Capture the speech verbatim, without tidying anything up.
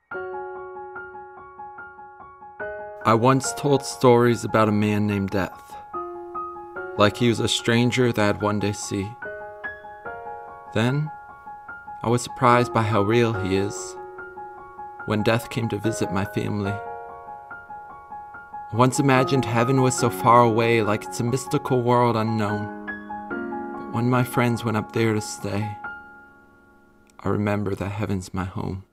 I once told stories about a man named Death, like he was a stranger that I'd one day see. Then, I was surprised by how real he is when Death came to visit my family. I once imagined heaven was so far away, like it's a mystical world unknown. But when my friends went up there to stay, I remember that heaven's my home.